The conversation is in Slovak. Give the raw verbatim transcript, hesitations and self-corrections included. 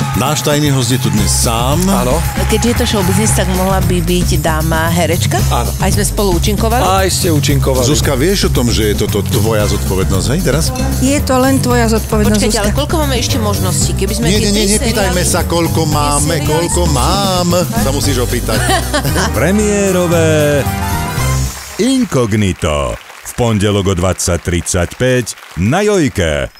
Náš tajný host je tu dnes sám. Áno. Keďže je to showbiznis, tak mohla by byť dáma herečka? Áno. Aj sme spolu účinkovali? Aj ste účinkovali. Zuzka, vieš o tom, že je toto tvoja zodpovednosť, hej, teraz? Je to len tvoja zodpovednosť, Počkajte, Zuzka. ale koľko máme ešte možností? Keby sme Nie, tie nie, nie, tri nepýtajme seriály- sa, koľko máme, seriály koľko spolu- mám. Sa musíš opýtať. Premiérové Inkognito v pondelok o dvadsať tridsaťpäť na Jojke.